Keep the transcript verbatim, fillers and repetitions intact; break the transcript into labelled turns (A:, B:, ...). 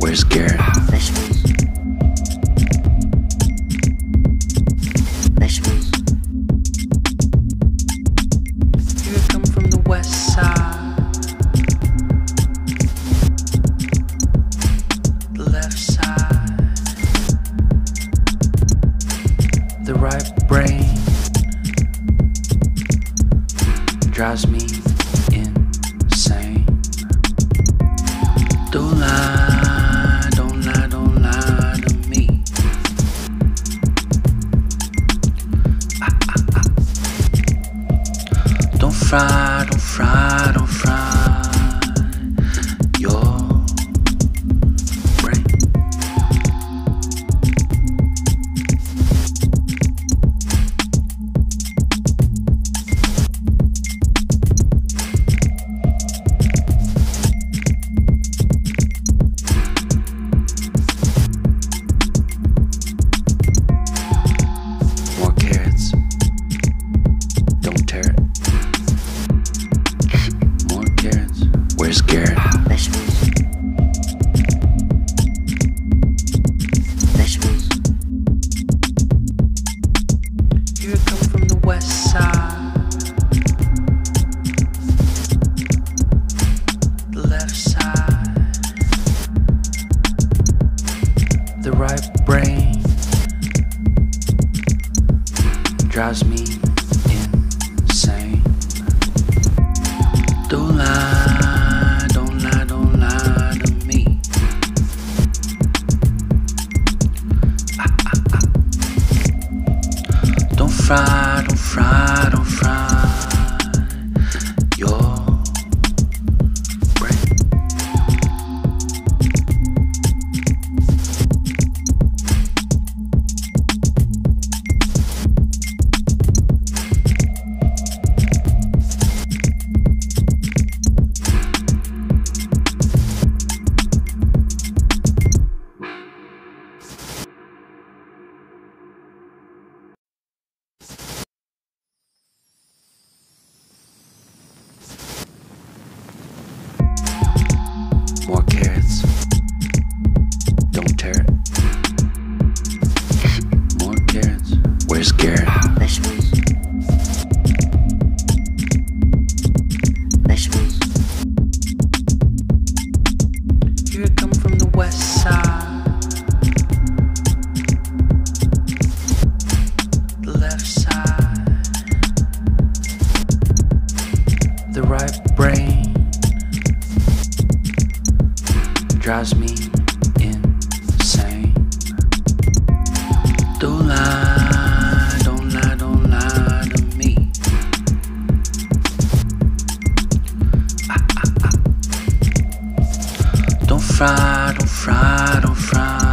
A: Where's Garrett?
B: Vegetables. Vegetables.
C: You come from the west side, the left side, the right brain drives me insane. Don't lie, don't lie, don't lie to me. Ah, ah, ah. Don't fry, don't fry, don't fry your brain. More carrots. Don't tear it. More carrots. Where's Garrett?
B: Vegetables. Vegetables.
C: You come from the west side, the left side, the right brain drives me insane. Don't lie, don't lie, don't lie to me. Ah, ah, ah. Don't fry, don't fry, don't fry your brain. More carrots. Don't tear it. More carrots. Where's Garrett?
B: Vegetables. Vegetables.
C: You come from the west side, the left side, the right brain drives me insane. Don't lie, don't lie, don't lie to me. Ah, ah, ah. Don't fry, don't fry, don't fry